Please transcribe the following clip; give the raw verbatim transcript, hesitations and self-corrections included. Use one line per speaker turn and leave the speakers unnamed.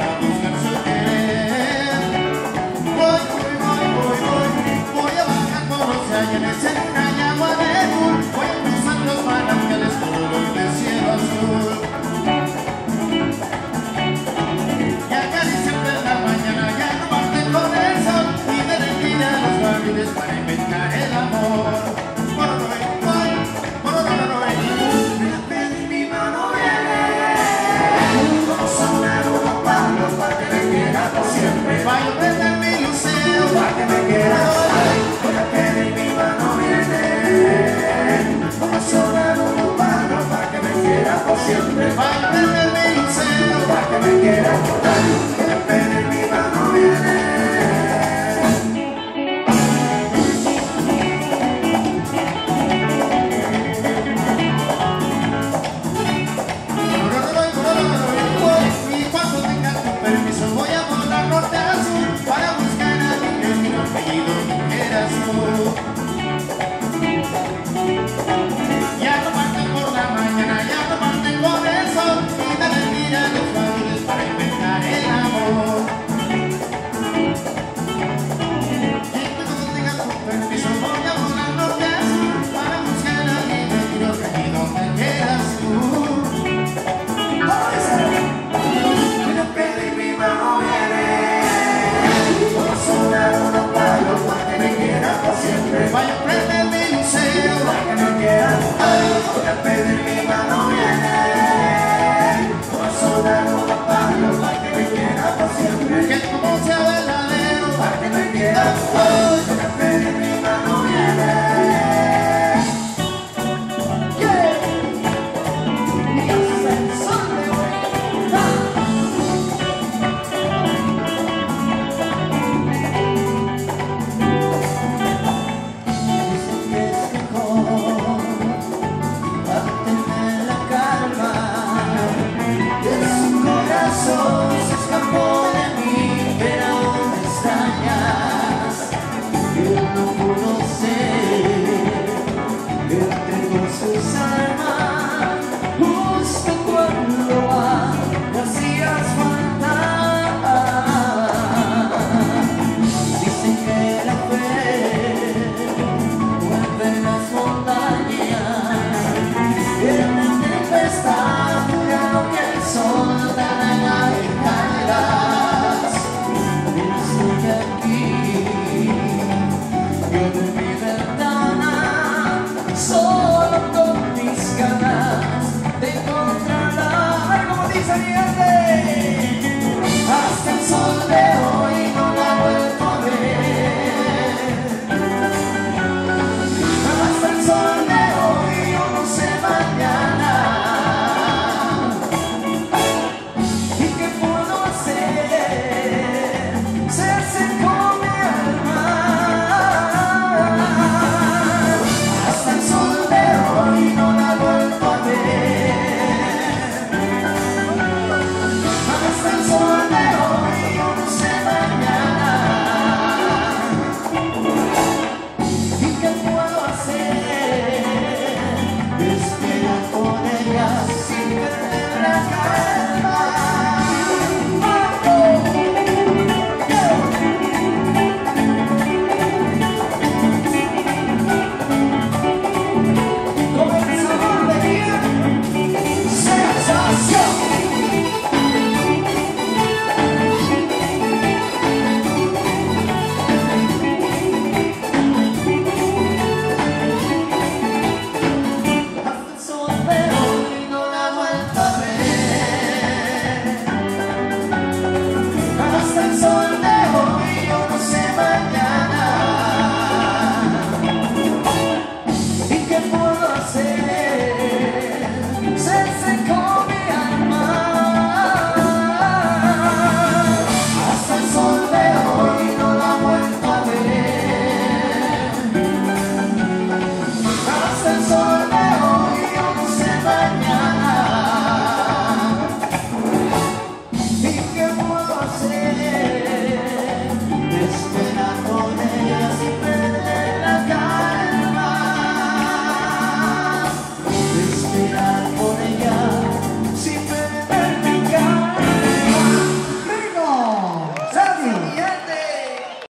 para buscar su querer. Voy, voy, voy, voy, voy, voy a bajar por los ayeres en una llama de azul. Voy a cruzar los manantiales color de cielo azul. Y acariciarte en la mañana y arrumarte con el sol y derretir a los barriles para inventar el amor. Voy a prender mi lucero para que me quiera. Voy a pedir mi mano viene. Va a sonar un palo para que me quiera por siempre. Voy a prender mi lucero para que me quiera.